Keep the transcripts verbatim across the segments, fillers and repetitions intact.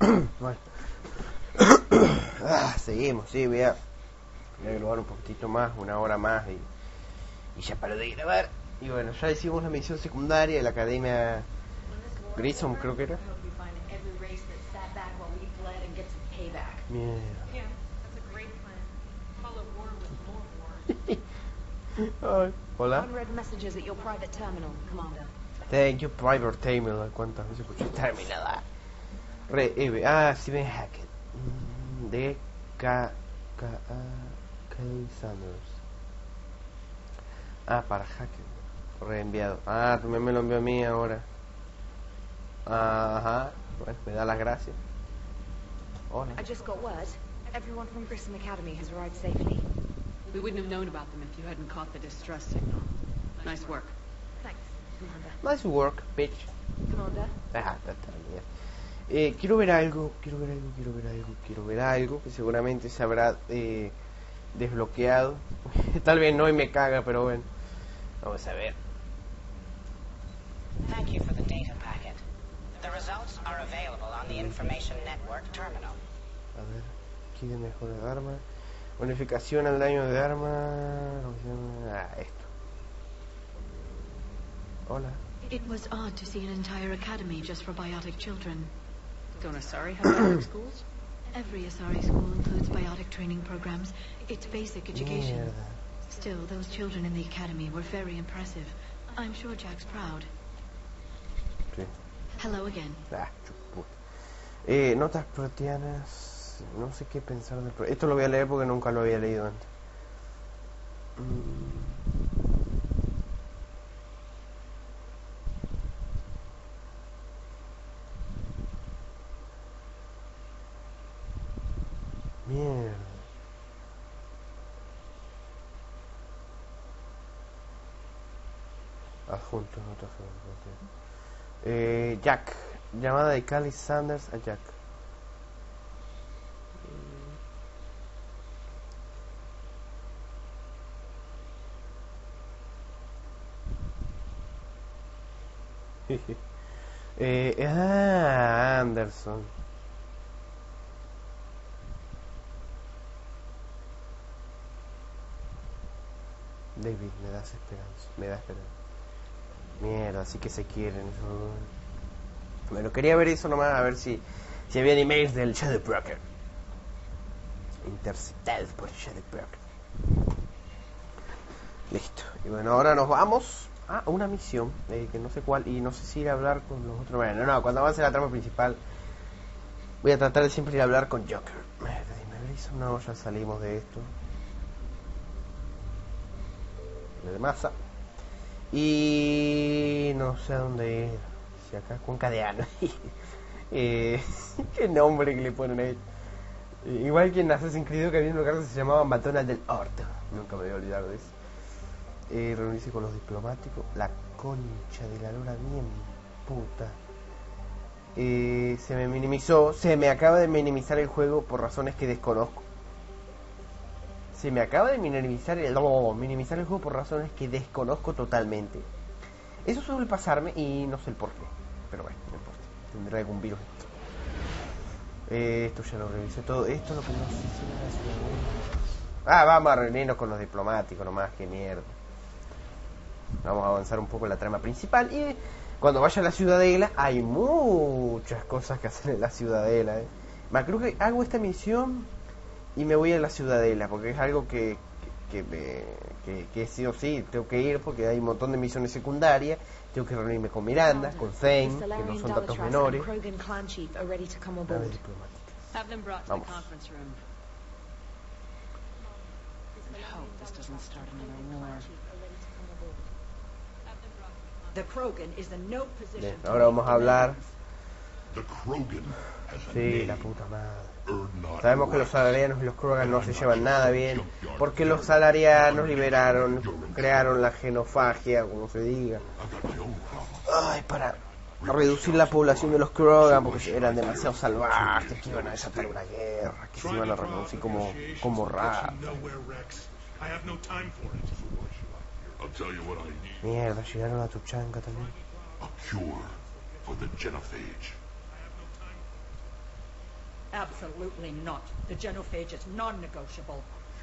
Bueno. Ah, seguimos, sí, voy a, voy a grabar un poquitito más, una hora más y, y ya paro de grabar. Y bueno, ya hicimos la misión secundaria de la Academia Grissom, creo que era. Mierda. Ay, hola. Thank you, private terminal. ¿Cuántas veces escuché terminal? Re, eh, ah, sí me hacked. De K. K. K. Sanders. Ah, para hacker. Reenviado. Ah, también me lo envió a mí ahora. Ajá. Bueno, me da las gracias. Hola. I just got word. Everyone from Grissom Academy has arrived safely. We wouldn't have known about them if you hadn't caught the distress signal. Nice work. Thanks, Commander. Nice work, bitch. Commander? Ah, está, está bien. Eh, quiero ver algo, quiero ver algo, quiero ver algo, quiero ver algo que seguramente se habrá eh, desbloqueado. Tal vez no y me caga, pero bueno. Vamos a ver. Thank you for the data packet. The results are available on the Information Network terminal. A ver, aquí de mejora de arma. Bonificación al daño de arma. Ah, esto. Hola. It was odd to see an entire academy just for biotic children. Don't Asari have biotic schools? Every Asari school includes biotic training programs. It's basic education. Mierda. Still, those children in the academy were very impressive. I'm sure Jack's proud. Sí. Hello again. Ah, chuputa. Eh, notas proteanas. No sé qué pensar del pro... Esto lo voy a leer porque nunca lo había leído antes. Mm. Mierda. Adjunto, notas proteanas. Eh, Jack. Llamada de Callie Sanders a Jack. eh, ah, Anderson. David, me das esperanza. Me da esperanza. Mierda, así que se quieren. Eso. Bueno, quería ver eso nomás, a ver si, si había emails del Shadowbroker. Interceptados por el Shadowbroker. Listo. Y bueno, ahora nos vamos a una misión, eh, que no sé cuál, y no sé si ir a hablar con los otros. Bueno, no, cuando avance la trama principal voy a tratar de siempre ir a hablar con Joker. No, ya salimos de esto. De masa. Y no sé a dónde ir. Si acá, Cuenca de Ano. eh, Qué nombre que le ponen ahí. Eh, igual que en Assassin's Creed, que había un lugar que se llamaba McDonald's del Orto. Nunca me voy a olvidar de eso. Eh, reunirse con los diplomáticos. La concha de la lora bien puta. Eh, se me minimizó. Se me acaba de minimizar el juego por razones que desconozco. Se me acaba de minimizar el, no, minimizar el juego por razones que desconozco totalmente. Eso suele pasarme y no sé el por qué. Pero bueno, no importa. Tendrá algún virus esto. Eh, esto ya lo revisé todo. Esto es lo que no sé si era la ciudadela. Ah, vamos a reunirnos con los diplomáticos nomás, que mierda. Vamos a avanzar un poco en la trama principal. Y cuando vaya a la ciudadela, hay muchas cosas que hacer en la ciudadela. ¿eh? Más creo que hago esta misión y me voy a la ciudadela, porque es algo que que, que, que, que sí o sí tengo que ir, porque hay un montón de misiones secundarias. Tengo que reunirme con Miranda, con Zane, que no son datos menores. A ver, diplomática. Have them brought to Vamos. the conference room. I hope this doesn't start another war. The Krogan is in no position Bien, to ahora vamos a hablar. The Krogan has a Sí, name. la puta madre. Earn not Sabemos que los salarianos y los Krogan no se llevan nada bien, porque los salarianos liberaron, crearon la genofagia, como se diga. Ay, para reducir la población de los Krogan, porque eran demasiado salvajes, que iban a desatar una guerra, que se iban a reproducir como, como ratas. I have no time for it. I'll tell you what I need. Mierda, llegaron a Tuchanka también. A cure for the genophage. Absolutely not. The genophage is non-negotiable.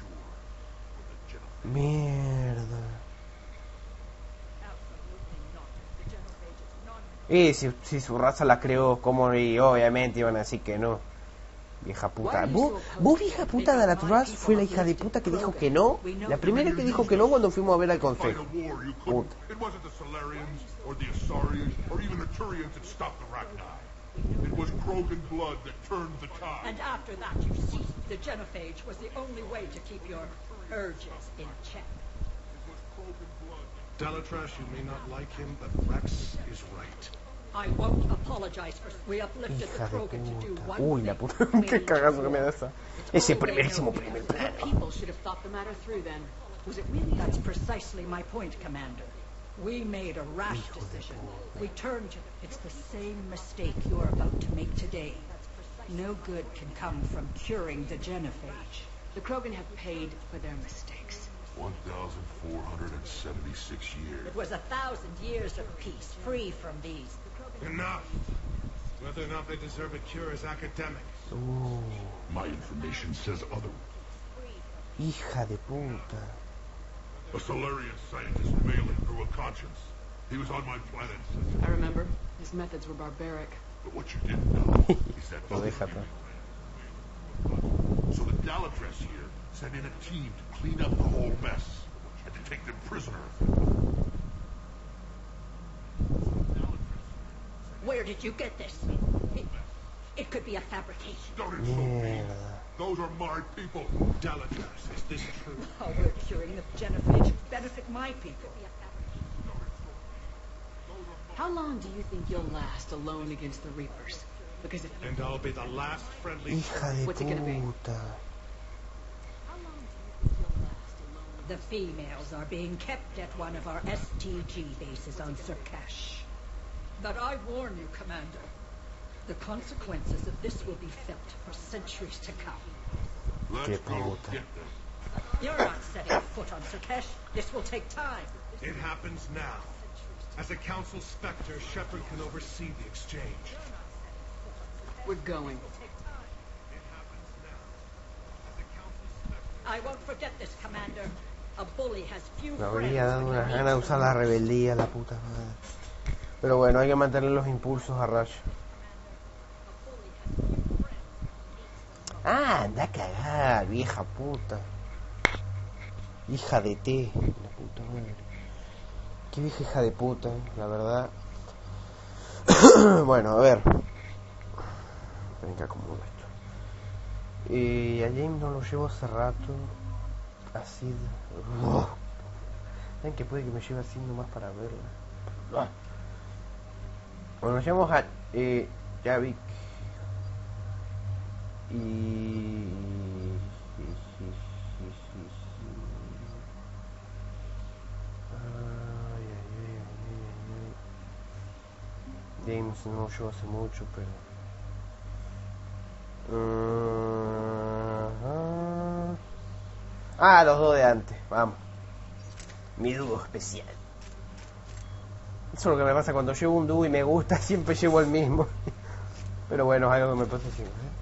Mierda. Absolutely not. The genophage is non-negotiable. Y si, si su raza la creó, como y obviamente iban a decir que no. Vieja puta. ¿Vos, vos vieja puta de la Trust fue la hija de puta que dijo que no? La primera que dijo que no cuando fuimos a ver al Fight consejo. a war you couldn't. Puta. It wasn't the Solarians or the Asarians or even the Turians that stopped the Rachni. It was Krogan blood that turned the tide. And after that, you ceased. The genophage was the only way to keep your urges in check. It was Krogan blood. Dalatrash, you may not like him, but Rex is right. I won't apologize for... We uplifted the Hija de Krogan to do puta. one Uy, la thing. puta. Qué cagazo que me da esa. Ese primerísimo primer plano. People should have thought the matter through then. Was it really That's precisely my point, Commander. We made a rash decision. We turned to... It's the same mistake you're about to make today. No good can come from curing the genophage. The Krogan have paid for their mistakes. one thousand four hundred seventy-six years. It was a thousand years of peace, free from these. Enough! Whether or not they deserve a cure is academic. Uh, My information says other. hija de puta. A Solarian scientist Malin grew a conscience. He was on my planet. I remember. His methods were barbaric. But what you didn't know is that Lo other deja atrás. So the Dalatrash here sent in a team to clean up the whole mess and to take them prisoner. Where did you get this? It, it could be a fabrication. Don't insult me. Mierda. Those are my people. Dalatrash, is this true? Oh, we're curing the genophage to benefit my people. How long do you think you'll last alone against the Reapers? Because if And I'll be the last friendly... Hija de What's it gonna be? puta. How long do you think you'll last alone? The females are being kept at one of our S T G bases on Surkash. But I warn you, Commander, the consequences of this will be felt for centuries to come. Let's Qué go puta. get them. You're not setting foot on Surkash. This will take time. It happens now. As a Council Spectre, Shepard can oversee the exchange. We're going. I won't forget this, Commander. A bully has few Me friends habría dado when unas he ganas de needs usar them la most. rebeldía, la puta madre. Pero bueno, hay que mantener los impulsos a rayo. Ah, anda a cagar, vieja puta. Hija de té, la puta madre. Qué vieja hija de puta, la verdad. Bueno, a ver. Esperen que acomodo esto. Y a James no lo llevo hace rato. Así de... Oh. ¿Saben que puede que me lleve así nomás para verla? Ah. Bueno, nos llamamos a eh, Javik y... Ay, ay, ay, ay, ay. James no yo hace mucho, pero... Uh-huh. Ah, los dos de antes, vamos. Mi dúo especial. Eso es lo que me pasa cuando llevo un dúo y me gusta, siempre llevo el mismo. Pero bueno, es algo que me pasa siempre. ¿eh?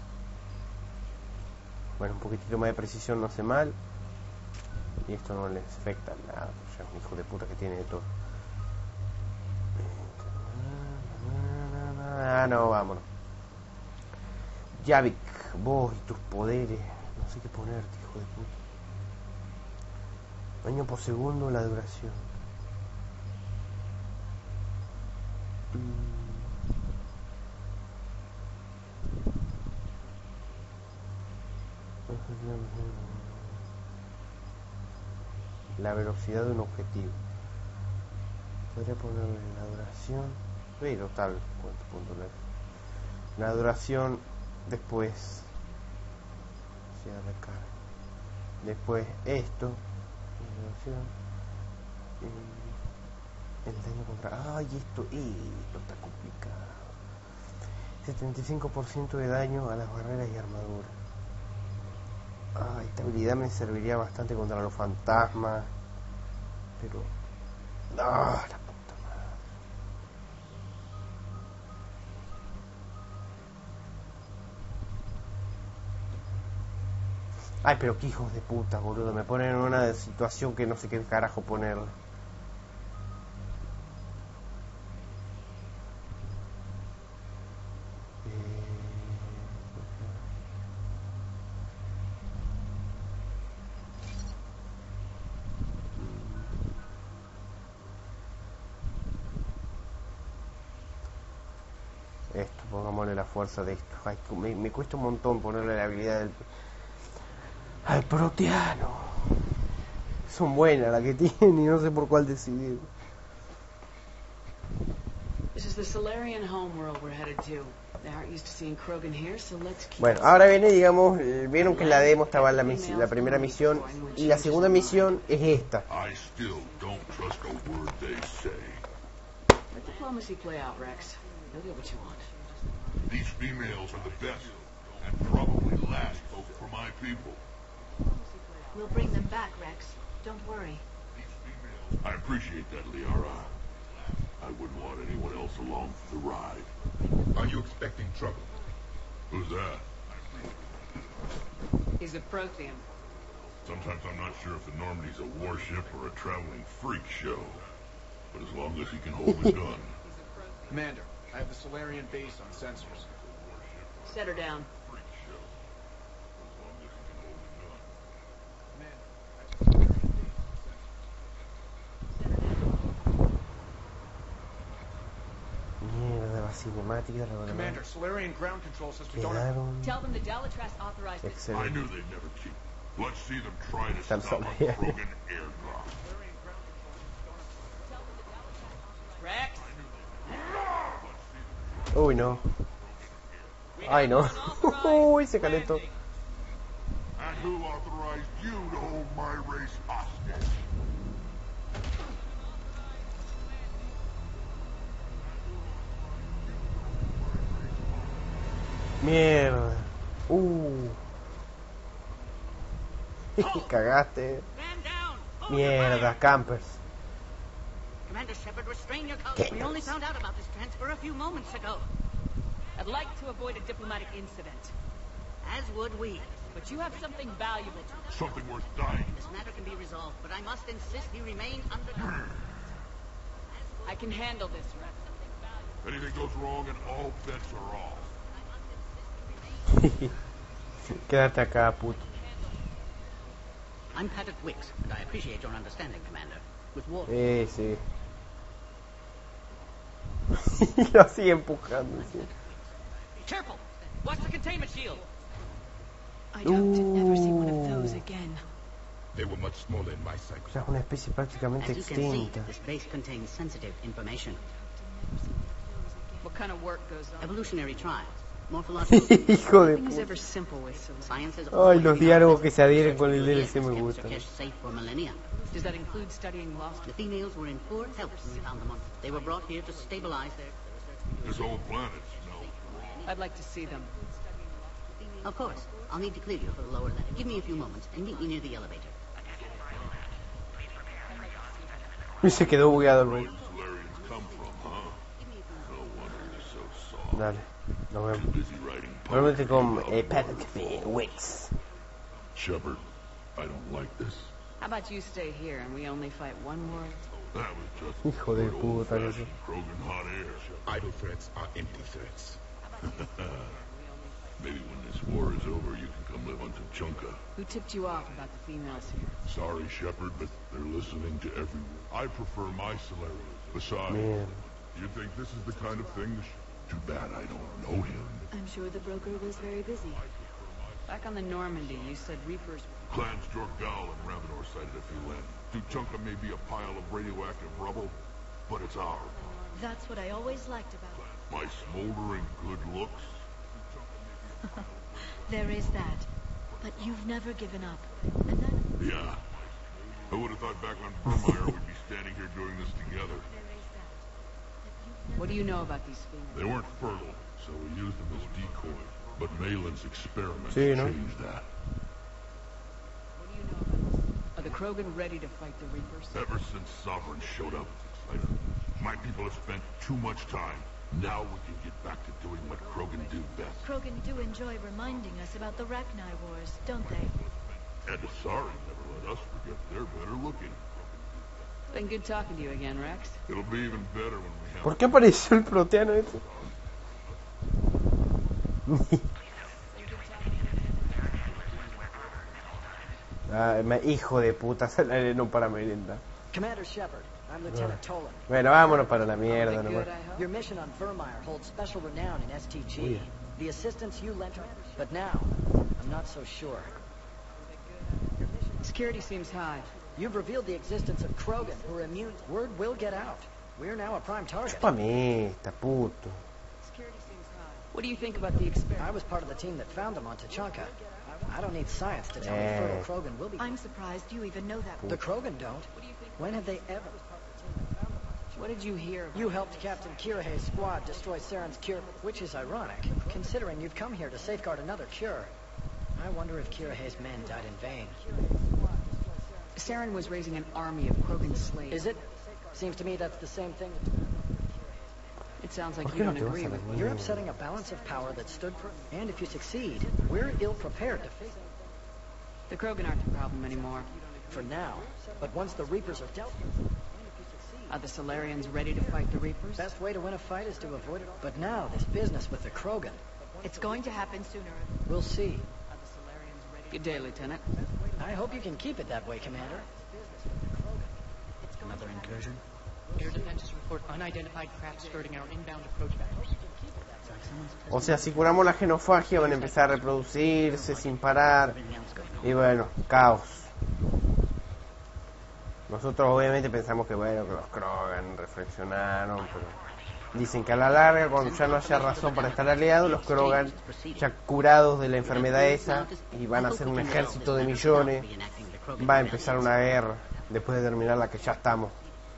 Bueno, un poquitito más de precisión no hace mal. Y esto no les afecta nada. Ya es un hijo de puta que tiene de todo. Ah, no, vámonos. Javik, vos y tus poderes. No sé qué ponerte, hijo de puta. Año por segundo la duración. La velocidad de un objetivo. Podría ponerle la duración. Pero tal, ¿cuánto punto le? La duración después. Se recarga. Después esto. La duración. El daño contra... ¡Ay, esto! Esto está complicado. setenta y cinco por ciento de daño a las barreras y armaduras. Ah, esta habilidad me serviría bastante contra los fantasmas. Pero... ¡Ah, la puta madre! Ay, pero qué hijos de puta, boludo. Me ponen en una situación que no sé qué carajo ponerle. Esto, pongámosle la fuerza de esto. Ay, me, me cuesta un montón ponerle la habilidad del... al proteano. Son buenas las que tienen y no sé por cuál decidir. This is the Solarian homeworld we're headed to. They aren't used to seeing Krogan here, so let's keep Bueno, ahora viene, digamos, eh, vieron que en la demo estaba la, mis- la primera misión y la segunda misión es esta. I still don't trust a word they say. Let diplomacy play out, Rex. You'll get what you want. These females are the best, and probably last hope for my people. We'll bring them back, Rex. Don't worry. These females. I appreciate that, Liara. I wouldn't want anyone else along for the ride. Are you expecting trouble? Who's that? He's a Prothean. Sometimes I'm not sure if the Normandy's a warship or a traveling freak show. But as long as he can hold a gun. Commander, I have the Solarian base on sensors. Set her down. Freak show. As long as he can hold a gun. Commander, I have the Solarian base on sensors. Mierda, la cinemática, la verdad. Commander, Solarian ground control says we don't have... Quedaron Tell them the Dalatrass authorized it. I excelentes. knew they'd never keep. Let's see them try to Están stop a solos. Krogan airdrop. Rex! Uy, no. Ay, no. Uy, se calentó. And who authorized you to hold my race hostage? Mierda. Uh. Cagaste. Mierda, campers. Commander Shepard, restrain your colleagues. We only found out about this transfer a few moments ago. I'd like to avoid a diplomatic incident, As would we. but you have something valuable to Something worth dying. This matter can be resolved, but I must insist he remain under guard. I can handle this, Rex. Anything goes wrong and all bets are off. Quédate acá, puto. I'm Paddock Wicks, and I appreciate your understanding, Commander. With war... Eh, sí. Lo sigue empujando, sí. Careful! Watch the containment shield! I'd hope to never see one of those again. They were much smaller in my cycle. O sea, es una especie prácticamente As you can see, extinta. this base contains sensitive information. What kind of work goes on? Evolutionary trials, morphological... Hijo de Nothing's ever puta. simple with Solarian. Science has Ay, always los been diálogos our que se adhieren con el best. D L C me Kept gustan. Sarkesh safe for millennia. Does that include studying lost? The females were in poor health when we found them on. They were brought here to stabilize their... This whole planet smells wrong. I'd like to see them. Of course. I'll need to clear you for the lower level. Give me a few moments and meet me near the elevator. Y se quedó bugueado el Where güey. the Solarians come from, huh? No wonder they're so soft. Dale, nos vemos. Too busy writing Probablemente con poetry eh, about Paddock war. Wicks. Shepard, I don't like this. How about you stay here and we only fight one war? That was just Hijo de good puta, que old-fashioned Krogan hot air. Idle threats are empty threats. Maybe when this war is over, you can come live on Tuchanka. Who tipped you off about the females here? Sorry, Shepard, but they're listening to every... I prefer my Solarians. Besides, Man. you think this is the kind of thing... that sh- Too bad I don't know him. I'm sure the broker was very busy. Back on the Normandy, you said Reapers... Clans Jorgal and Ravenor sighted a few land. Tuchanka may be a pile of radioactive rubble, but it's our pile. That's what I always liked about it. My smoldering good looks? There is that. But you've never given up. And that... Yeah. I would have thought back on Vermeer we'd be standing here doing this together. What do you know about these females? They weren't fertile, so we used them as decoys. But Malin's experiments Sí, ¿no? changed that. What do you know about this? Are the Krogan ready to fight the Reapers? Ever since Sovereign showed up, I, my people have spent too much time. Now we can get back to doing what Krogan do best. Krogan do enjoy reminding us about the Rachni Wars, don't they? And Asari never let us forget they're better looking. Been good talking to you again, Rex. It'll be even better when we have... ¿Por qué apareció el proteano ese? Ah, me- hijo de puta, se no para merienda. Commander Shepard, I'm Lieutenant Tolan. Bueno, vámonos para la mierda Good, nomás. I hope. Your mission on Vermeer holds special renown in S T G. Uy. The assistance you lent, but now, I'm not so sure. Security seems high. You've revealed the existence of Krogan, who are immune. Word will get out. We're now a prime target. Chúpame esta, puto. Security seems high. What do you think about the experiment? I was part of the team that found them on Tachanka. I don't need science to tell me Eh. fertile Krogan will be... I'm surprised you even know that. The Krogan don't. When have they ever... What did you hear about You helped Captain Kirihei's squad destroy Saren's cure, which is ironic, considering you've come here to safeguard another cure. I wonder if Kirihei's men died in vain. Saren was raising an army of Krogan slaves. Is it? Seems to me that's the same thing. It sounds like ¿Por you qué no don't te vas agree a la with me. You're mierda? upsetting a balance of power that stood for... And if you succeed, we're ill-prepared to face it. The Krogan aren't the problem anymore. For now. But once the Reapers are dealt with, and if you succeed... Are the Solarians ready to fight the Reapers? Best way to win a fight is to avoid it. But now, this business with the Krogan. It's going to happen sooner. We'll see. Good day, Lieutenant. I hope you can keep it that way, Commander. Another incursion? Air defenses report unidentified craft skirting our inbound approach vectors. O sea, si curamos la genofagia van a empezar a reproducirse sin parar. Y bueno, caos. Nosotros obviamente pensamos que bueno, que los Krogan reflexionaron, pero dicen que a la larga, cuando ya no haya razón para estar aliados, los Krogan ya curados de la enfermedad esa y van a ser un ejército de millones, va a empezar una guerra después de terminar la que ya estamos.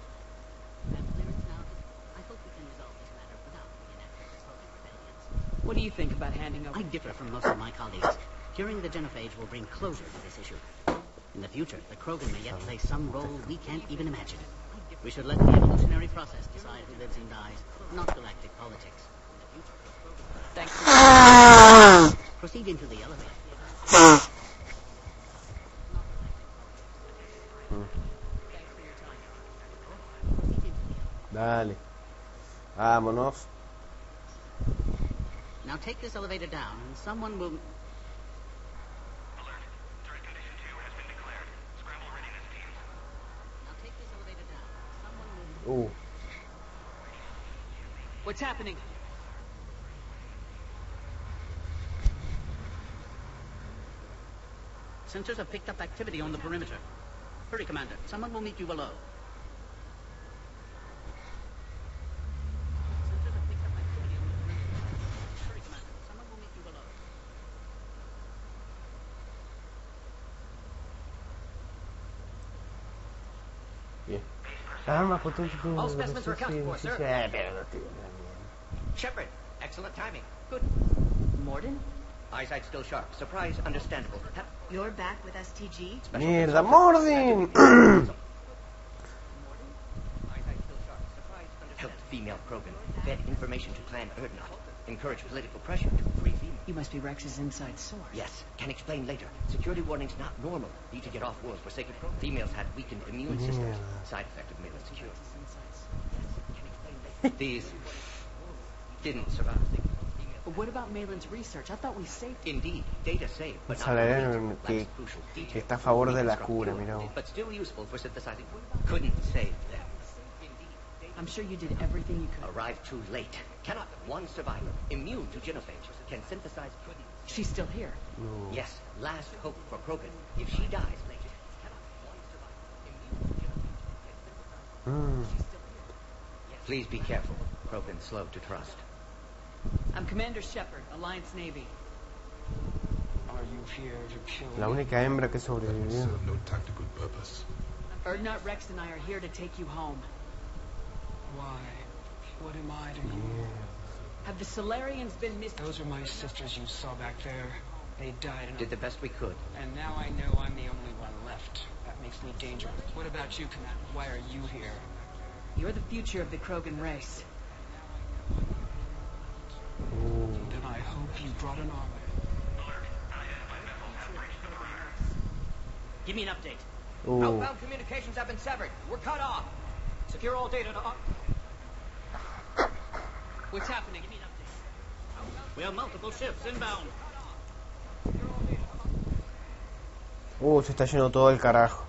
What do you think about handing over? I differ from most of my colleagues. Curing the genophage will bring closure to this issue. In the future, the Krogan may yet play some role we can't even imagine. We should let the evolutionary process decide who lives and dies, not galactic politics. Thanks for Proceed into the elevator. Dale. Vámonos. Now take this elevator down, and someone will... Now take this elevator down. Someone will... Uh. What's happening? Sensors have picked up activity on the perimeter. Hurry, Commander. Someone will meet you below. Sensors have picked up activity on the perimeter. Hurry, Commander. Someone will meet you below. Bien. Armas potentes. All specimens are accounted for, sir. Eh, pero no tiene la mierda. Shepard, excellent timing. Good. Morden? Eyesight still sharp. Surprise understandable. Ha- You're back with S T G? Mierda, Morden. Eyesight still sharp. Surprise understandable. Helped female Krogan. Fed information to Clan Erdnot. Encouraged political pressure to free female. You must be Rex's inside source. Yes, can explain later. Security warnings not normal. Need to get off world for sacred Krogan. Females had weakened immune systems. Side effect of Malin's cure. Can explain later. These didn't survive. But what about Malin's research? I thought we saved it. Indeed, data saved, but not Salariano complete. que, Lacks crucial que details. está a favor de la Reconstruct cura, cure, mirá. but still useful for synthesizing. Couldn't save them. I'm sure you did everything you could. Arrived too late. Cannot. One survivor, immune to genophage, can synthesize. She's still here. No. Yes, last hope for Krogan. If she dies, cannot. One survivor, immune to genophage, can synthesize. Mm. Please be careful. Krogan slow to trust. I'm Commander Shepard, Alliance Navy. Are you here to kill La me? única hembra que sobrevivió. Serve no tactical purpose. Erdnot, Rex, and I are here to take you home. Why? What am I to you? Have the Solarians been missed? Those are my sisters you saw back there. They died in a... Did the best we could. And now I know I'm the only one left. That makes me dangerous. What about you, Commander? Why are you here? You're the future of the Krogan race. Then I hope you brought an army. Give me an update. Uh. Outbound communications have been severed. We're cut off. Secure all data to... What's happening? Give me an update. We have multiple ships inbound. Uh, se está yendo todo el carajo.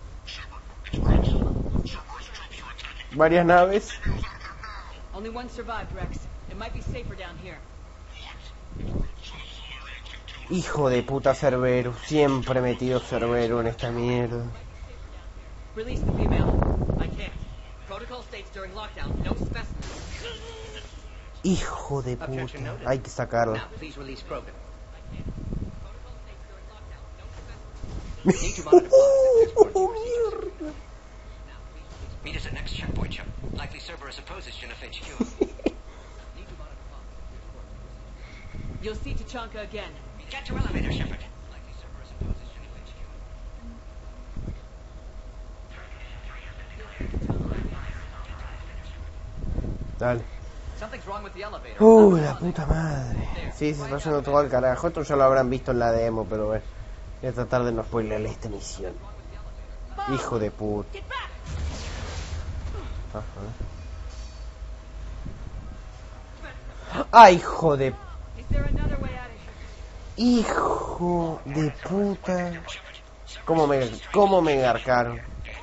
Varias naves. Only one survived, Rex. It might be safer down here. Hijo de puta Cerberus. Siempre metido Cerberus en esta mierda. Release the female. I can't. Protocol states during lockdown, no specimens. Hijo de puta. Hay que sacarla. Now, please release Krogan. Need to monitor mierda. Meet us at next checkpoint, Chuck. Likely Cerberus opposes Jennifer H Q. You'll see Tachanka again. Get to elevator, Shepard. Likely Cerberus opposes Jennifer H Q. Dale. Something's wrong with the elevator. Uh, la puta madre. Sí, se está yendo todo al carajo. Esto ya lo habrán visto en la demo, pero bueno. Voy a tratar de no spoilerle esta misión. Hijo de puta. Ajá. ¡Ah, hijo de... Hijo de puta! ¿Cómo me, cómo me engarcaron?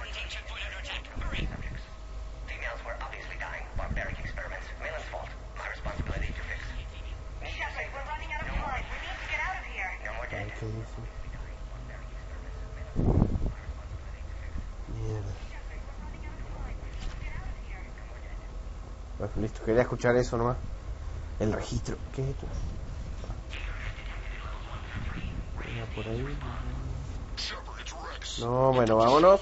Mierda. Bueno, listo, quería escuchar eso nomás. El registro. ¿Qué es esto? Mira, por ahí. No, bueno, vámonos.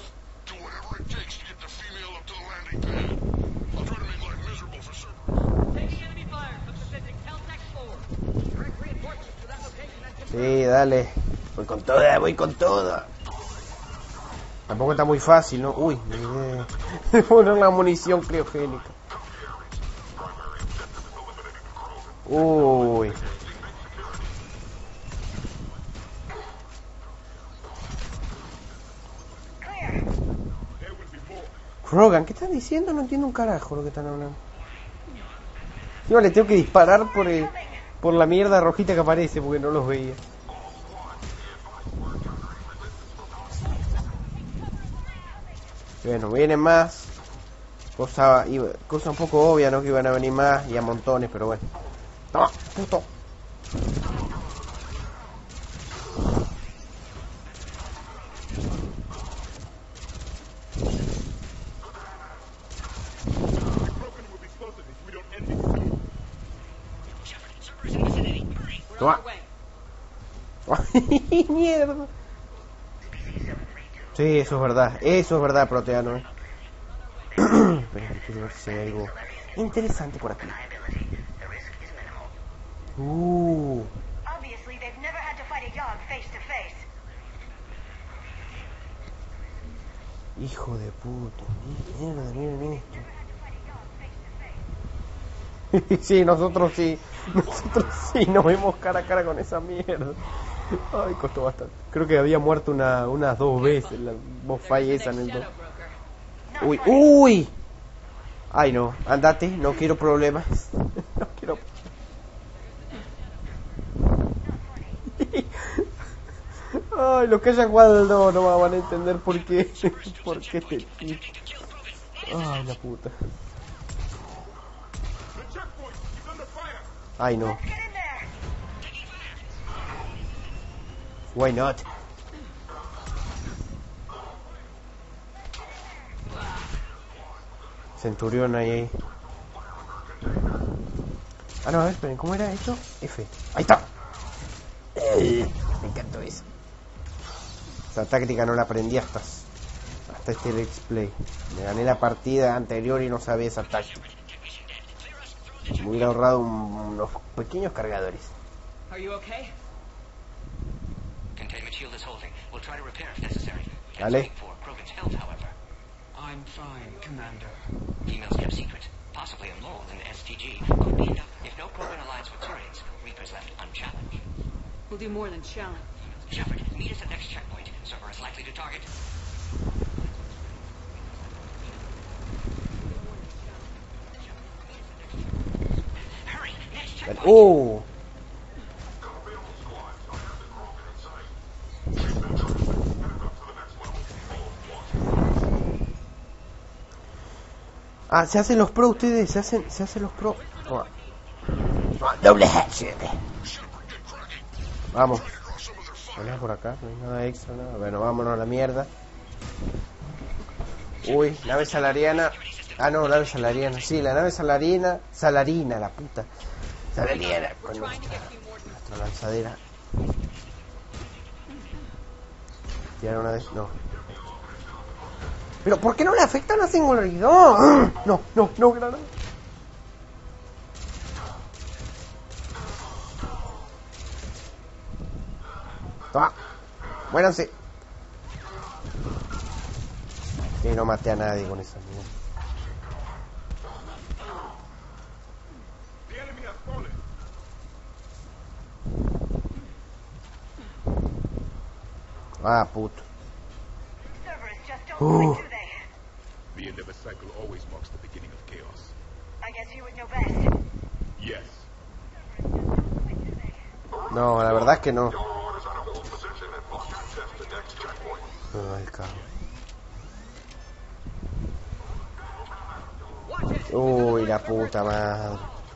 Sí, dale. Voy con toda, voy con toda. Tampoco está muy fácil, ¿no? Uy, me olvidé de poner la munición criogénica. Uy. Krogan, ¿qué están diciendo? No entiendo un carajo lo que están hablando. Yo le tengo que disparar por el, por la mierda rojita que aparece porque no los veía. Bueno, vienen más. Cosa, cosa un poco obvia, ¿no? Que iban a venir más y a montones, pero bueno. ¡Toma, puto! Toma. Mierda. Sí, eso es verdad. Eso es verdad, Proteano. ¿eh? Espera, quiero ver si hay algo interesante por aquí. Uh. Hijo de puta. Mierda, miren esto. Sí, nosotros sí. Nosotros sí nos vemos cara a cara con esa mierda. Ay, costó bastante. Creo que había muerto una, unas dos veces la boss fight esa en el dos. Uy, uy. Ay, no, andate, no quiero problemas. No quiero. Ay, los que hayan jugado el dos no van a entender por qué. Por qué este tipo. Ay, la puta. Ay, no. Why not? Centurión ahí. Ah, no, a ver, esperen, ¿cómo era esto? F. Ahí está. Eh, me encantó eso. Esa táctica no la aprendí hasta, hasta este Let's Play. Me gané la partida anterior y no sabía esa táctica. Me hubiera ahorrado un, unos pequeños cargadores. Are you okay? Containment shield is holding. We'll try to repair if necessary. Dale. For Krogan's health, however. I'm fine, Commander. Emails kept secret, possibly a mole in the S T G. Could be enough. If no Krogan aligns with Turians, Reaper's left unchallenged. We'll do more than challenge. Shepard, Meet us at next checkpoint. Server is likely to target. Hurry, next checkpoint. ¡Oh! Ah, se hacen los pro ustedes, se hacen, se hacen los pro. Toma. Toma, doble headshot. Vamos. Nada por acá, no hay nada extra, nada. Bueno, vámonos a la mierda. Uy, nave salariana. Ah, no, nave salariana. Sí, la nave salariana. Salarina, la puta. Salariana, con nuestra, nuestra lanzadera. Tirar una vez. No. Pero ¿por qué no le afecta la singularidad? No, no, no, granada. Toma. Muéranse. Que no maté a nadie con esa mierda. Ah, puto. Uh. The end of a cycle always marks the beginning of chaos. I guess you would know best. Yes. No, la verdad es que no. Ay, cabrón. Uy, la puta madre.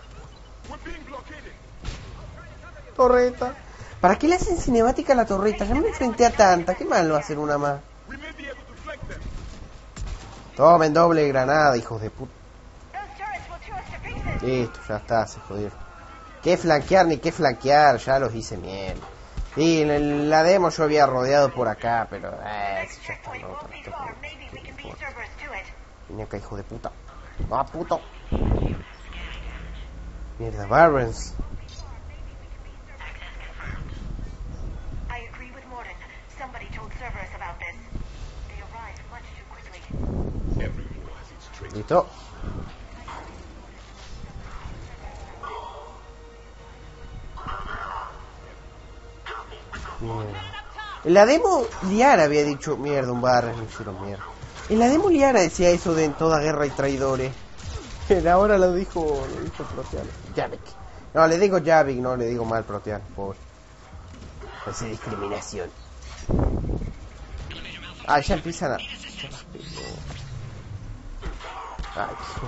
Torreta. ¿Para qué le hacen cinemática a la torreta? Ya me enfrenté a tanta. ¿Qué mal va a hacer una más? Tomen doble granada, hijos de puta. Listo, ya está, se jodieron. ¿Qué flanquear ni qué flanquear? Ya los hice mierda. Sí, en la demo yo había rodeado por acá, pero... Eh, ya está roto. Vine acá, hijo de puta. ¡Ah, puto! Mierda, Barrens. Listo. Mierda. En la demo Liara había dicho mierda, un Barrens, me hicieron mierda. En la demo Liara decía eso de en toda guerra hay traidores. En ahora lo dijo, lo dijo Proteano. Javik. No, le digo Javik, no le digo mal Proteano, pobre. Esa discriminación. Ah, ya empiezan a... Ay, hijo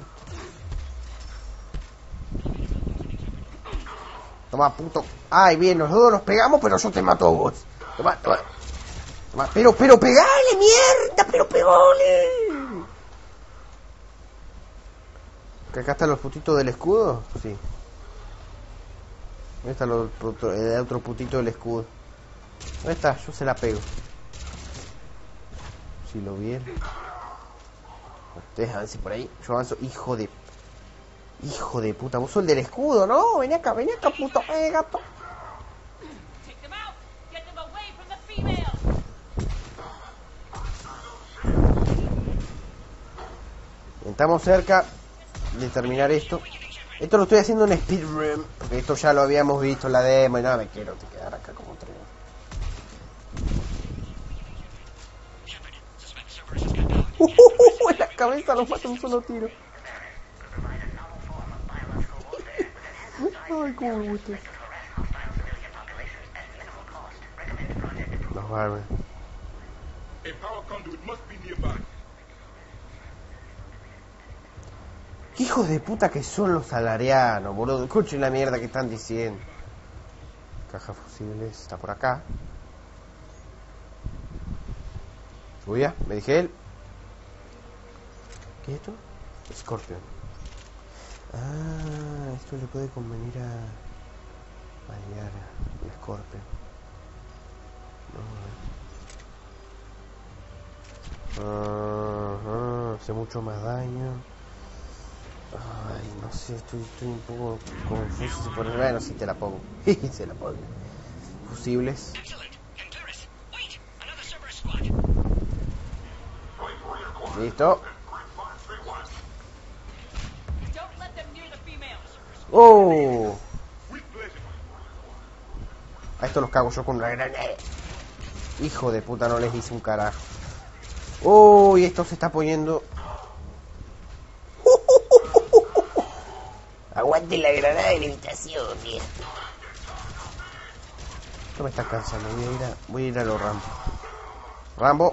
de puta. Toma, puto. Ay, bien, nosotros nos pegamos, pero yo te mato a vos. Toma, toma. Toma, pero, pero, pegale, mierda, pero pegale. ¿Que acá están los putitos del escudo? Sí. ¿Dónde está lo, el otro putito del escudo? ¿Dónde está? Yo se la pego. Si lo vieron. Ustedes avancen por ahí. Yo avanzo. Hijo de... Hijo de puta. Vos sos el del escudo, ¿no? Vení acá, vení acá, puto. Eh, gato. Estamos cerca de terminar esto. Esto lo estoy haciendo en speedrun, porque esto ya lo habíamos visto en la demo y nada, me quiero quedar acá como tren. Uh, uh, uh, en la cabeza los mata un solo tiro. Ay, cómo me gusta. Los barbers. ¿Qué hijos de puta que son los salarianos, boludo? Escuchen la mierda que están diciendo. Caja fusibles, está por acá. Subía, me dije él. ¿Qué es esto? Scorpion. Ah, esto le puede convenir a... a Liara, el Scorpion. No, uh, uh, hace mucho más daño. Ay, no sé, estoy, estoy un poco confuso. Si por... Bueno, si te la pongo. Se la pongo. Fusibles. Listo. Oh. A esto los cago yo con una granada. Hijo de puta, no les hice un carajo. Uy, esto se está poniendo... Aguante la granada de levitación, mierda. Esto me está cansando. Voy a ir a, voy a, ir a lo Rambo. Rambo.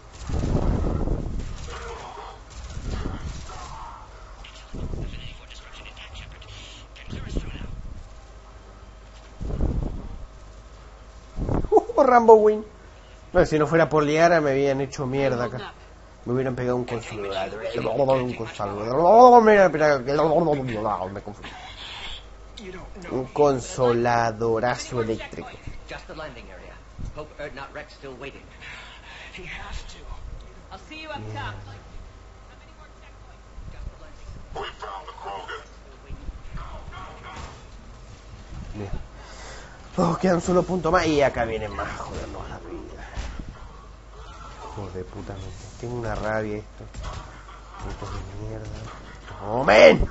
Uh, Rambo win. No, si no fuera por Liara me habían hecho mierda acá. Me hubieran pegado un consolador. Un consolador. Mira, mira, me confundí. Un consoladorazo eléctrico. Just the landing area. Hope Erdnot Rex still waiting. He has to. I'll see you up top. We found the Krogan. Bien. Oh, quedan solo punto más y acá vienen más. Jodernos la vida. Hijo de puta, mente. Tengo una rabia esto. Putos de mierda. ¡Oh, men!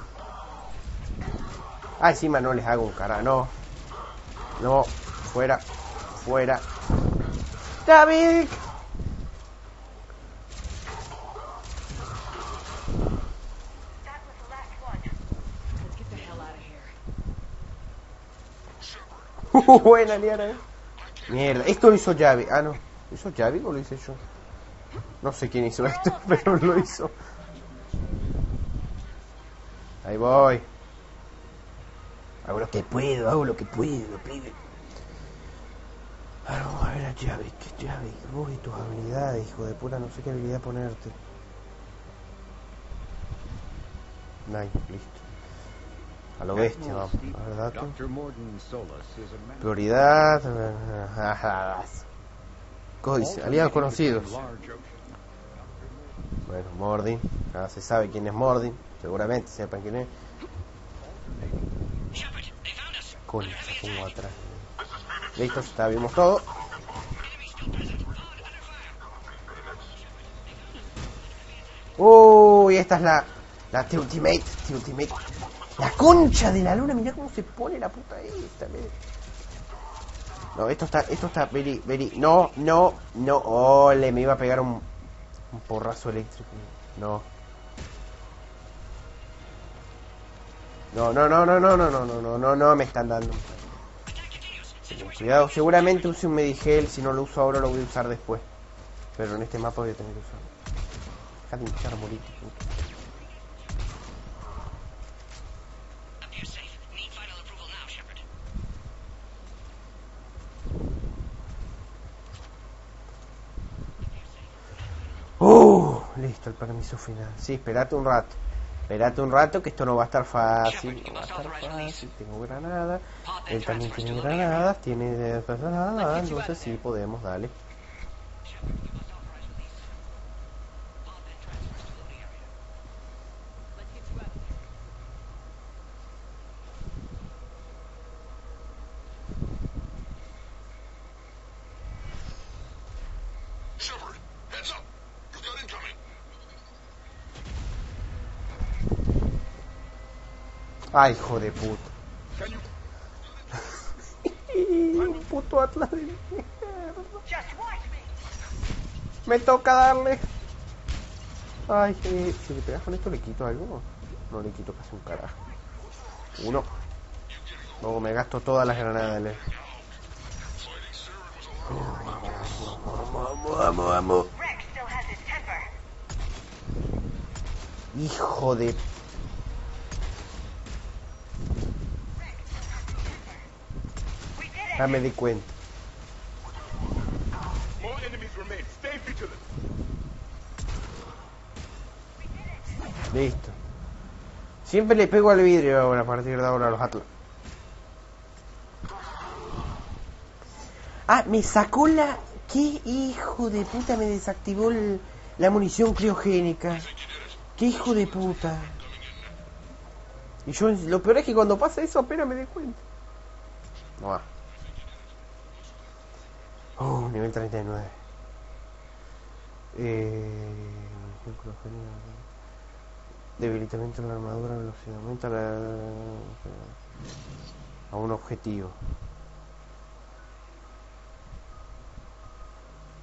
Ah, encima no les hago un cara. No. No. Fuera. Fuera. ¡David! Uh, buena Liara, eh. Mierda, esto lo hizo Javi. Ah, no. ¿Lo hizo Javi o lo hice yo? No sé quién hizo esto, pero lo hizo. Ahí voy. Hago lo que puedo, hago lo que puedo, pibe. Ahora vamos a ver a Javi. ¿Qué Javi? Vos y tus habilidades, hijo de puta. No sé qué habilidad ponerte. Nice, listo. A lo bestia, vamos. A ver, dato. Prioridad. Códice. Aliados conocidos. Bueno, Mordin. Ya se sabe quién es Mordin. Seguramente sepan quién es. Coño, se pongo atrás. Listo, ya vimos todo. Uy, esta es la... La T-Ultimate. T-Ultimate. La concha de la luna, mirá cómo se pone la puta esta, mirá. No, esto está, esto está very, very, no, no, no, ole, me iba a pegar un, un porrazo eléctrico, no. No, no, no, no, no, no, no, no, no, no, no, me están dando. Cuidado, seguramente use un Medigel, si no lo uso ahora lo voy a usar después. Pero en este mapa voy a tener que usarlo. Deja de hinchar, morir, puto. Uh, listo, el permiso final. Sí, espérate un rato. Espérate un rato que esto no va a estar fácil. No va a estar fácil. Tengo granada. Él también tiene granadas. Tiene granadas. Entonces sí podemos, dale. Ay, hijo de puta. Un puto Atlas de mierda. Me toca darle. Ay, eh, si le pegas con esto le quito algo. No le quito casi un carajo. Uno. Luego me gasto todas las granadas. ¿eh? Vamos, vamos, vamos. Hijo de... Ya me di cuenta. Listo. Siempre le pego al vidrio ahora, a partir de ahora a los Atlas. Ah, me sacó la... ¿Qué hijo de puta me desactivó el... la munición criogénica? ¿Qué hijo de puta? Y yo, lo peor es que cuando pasa eso apenas me doy cuenta. No va. Oh, nivel treinta y nueve. Eh, debilitamiento de la armadura, velocidad, aumenta la... a un objetivo.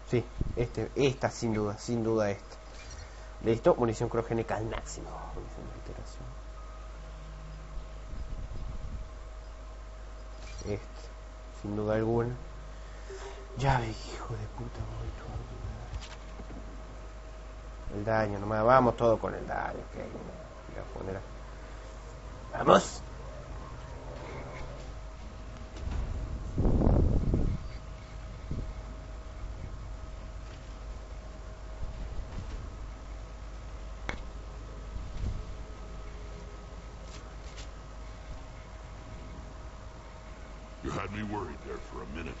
Sí, este, esta sin duda, sin duda esta. Listo, munición criogénica al máximo. Munición de alteración. Este, sin duda alguna. Llave, hijo de puta. El daño, nomás vamos todo con el daño. Okay. Voy a poner a... ¡Vamos! You had me worried there for a minute.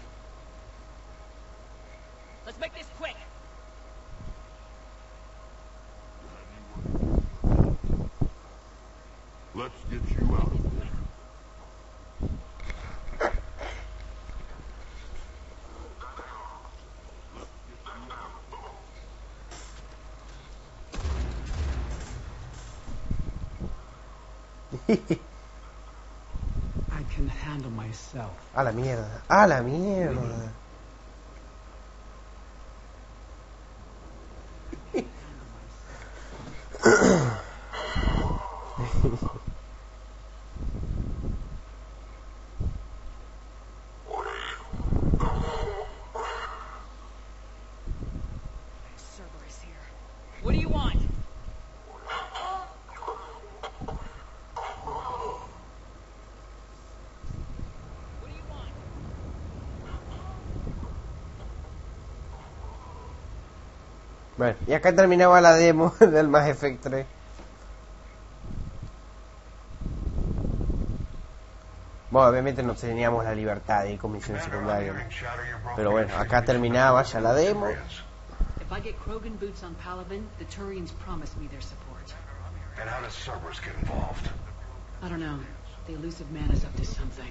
Let's make this quick. Let's get you out of there. I can handle myself. A la mierda, a la mierda. Cerberus here. What do you want? Bueno, y acá terminaba la demo del Mass Effect tres. Bueno, obviamente no teníamos la libertad de ir con misión secundaria, ¿no? Pero bueno, acá terminaba ya la demo. If I get Krogan boots on Palaven, the Turians promise me their support. And how does Cerberus get involved? I don't know. The elusive man is up to something.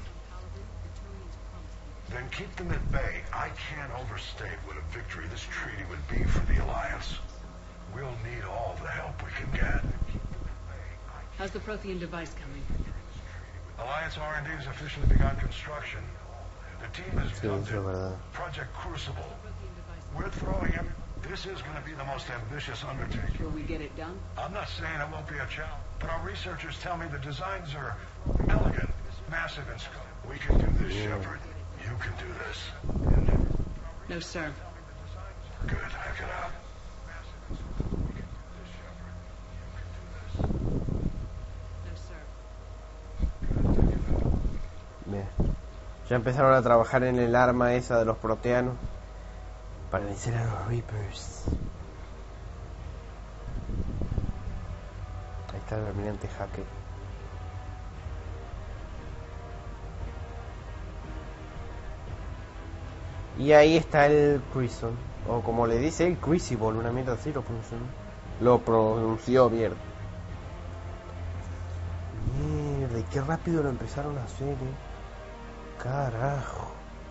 Then keep them at bay. I can't overstate what a victory this treaty would be for the Alliance. We'll need all the help we can get. How's the Prothean device coming? Alliance R and D has officially begun construction. The team has Sí, built eso es verdad. it. Project Crucible. We're throwing it. This is going to be the most ambitious undertaking. Will we get it done? I'm not saying it won't be a challenge, but our researchers tell me the designs are elegant, massive in scope. We can do this, Yeah. Shepard. You can do this. No, sir. Good, hack it out. No, sir. Bien. Ya empezaron a trabajar en el arma esa de los proteanos para vencer a los Reapers. Ahí está el almirante Hacker. Y ahí está el Crimson, o como le dice el Crucible, una mierda así lo pronunció. Lo pronunció bien. Mierda, y qué rápido lo empezaron a hacer, eh. Carajo.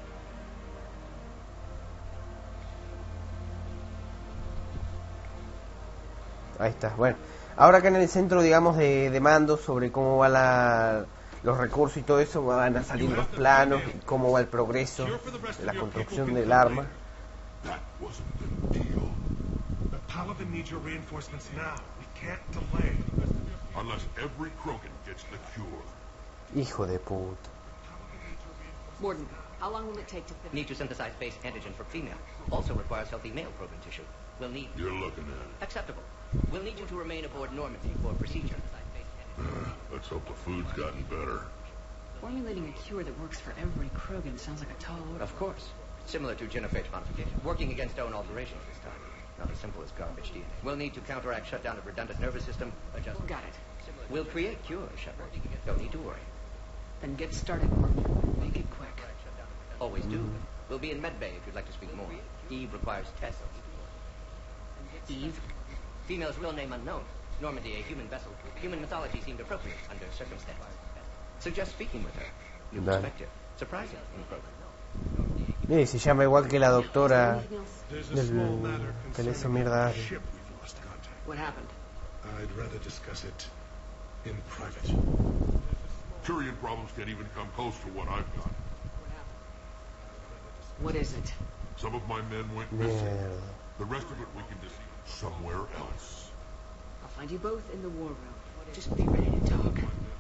Ahí está, bueno. Ahora acá en el centro, digamos, de, de mando sobre cómo va la, los recursos y todo eso, van a salir los planos, y cómo va el progreso de la construcción del arma. That wasn't the deal. The Palaven needs your reinforcements now. We can't delay. Unless every Krogan gets the cure. Hijo de puta. Warden, how long will it take to finish? Need to synthesize base antigen for female. Also requires healthy male Krogan tissue. We'll need... You're looking at it. Acceptable. We'll need you to remain aboard Normandy for procedure. Uh, let's hope the food's gotten better. Formulating a cure that works for every Krogan sounds like a tall order. Of course. Similar to genophage modification. Working against own alterations this time. Not as simple as garbage D N A. We'll need to counteract shutdown of redundant nervous system. Adjust. Got it. We'll create cure, Shepard. Don't need to worry. Then get started, Warden. Make it quick. Always do. We'll be in medbay if you'd like to speak more. Eve requires tests. Eve? Female's real name unknown. Normandy, a human vessel. Human mythology seemed appropriate under circumstances. Suggest speaking with her. New Dale. perspective. Surprising in program. Mire, se llama igual que la doctora There's a small del matter que le hizo concerning mierda. a ship we've lost contact. What happened? I'd rather discuss it in private. Turian problems can't even come close to what I've got. What is it? Some of my men went missing. Mierda. The rest of it we can deceive somewhere else. I'll find you both in the war room. Just be ready to talk.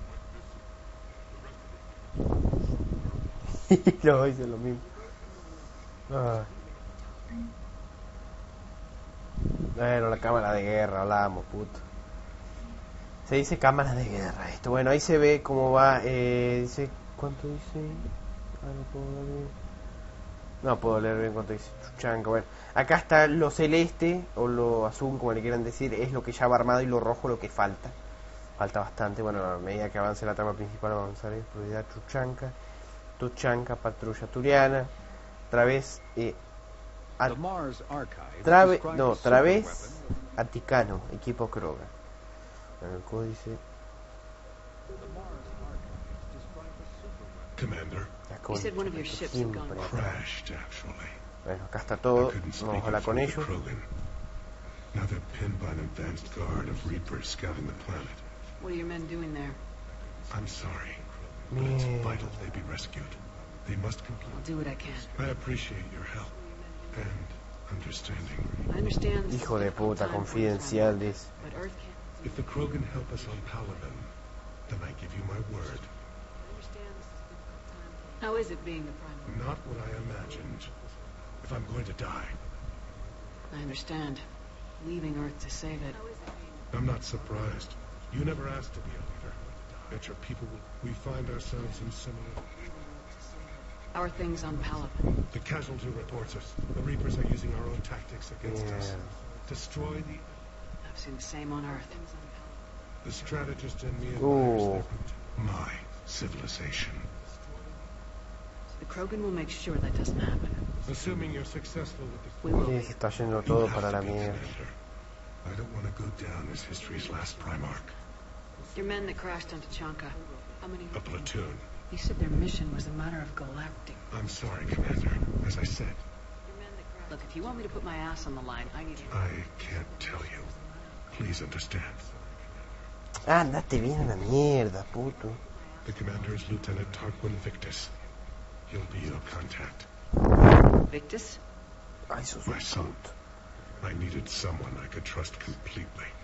No, hice lo mismo. Ah. Bueno, la cámara de guerra, hablamos, puto. Se dice cámara de guerra esto. Bueno, ahí se ve cómo va. Eh, dice, ¿cuánto dice? Ah, no puedo leer. No puedo leer bien cuánto dice Chuchanka. Bueno, acá está lo celeste o lo azul, como le quieran decir, es lo que ya va armado, y lo rojo lo que falta. Falta bastante. Bueno, a medida que avance la trama principal va a avanzar en prioridad Chuchanka, Tuchanka, patrulla turiana, otra vez eh, a, trave, no, otra vez Aticano, equipo Krogan. En el códice Commander, You said one of your ships had gone crashed, actually. Bueno, acá está todo. Vamos a hablar con ellos. Now they're pinned by an advanced guard of Reapers scouting the planet. What are your men doing there? I'm sorry, but it's vital they be rescued. They must complete. I'll do what I can. I appreciate your help and understanding. I understand. Hijo de puta, confidencial dice. But Earth can't. If the Krogan help us on Palaven, then I give you my word. How is it being the Prime? Not what I imagined. If I'm going to die. I understand. Leaving Earth to save it. I'm not surprised. You never asked to be a leader. Yet your people, we find ourselves in similar... How are things on Palaven? The casualty reports us. The Reapers are using our own tactics against Yeah. us. Destroy the... I've seen the same on Earth. The strategist in me Oh. admires my civilization. The Krogan will make sure that doesn't happen. Assuming you're successful with the... We will Sí, be. se está yendo todo para la mierda. I don't want to go down as history's last Primarch. Your men that crashed on Tuchanka. How many? A platoon. You said their mission was a matter of galactic. I'm sorry, Commander. As I said, Look, if you want me to put my ass on the line, I need to... I can't tell you. Please understand. Ah, andate bien a la mierda, puto. The commander is Lieutenant Tarquin Victus. He'll be your contact. Victus? Ay, sos My son. I needed someone I could trust completely.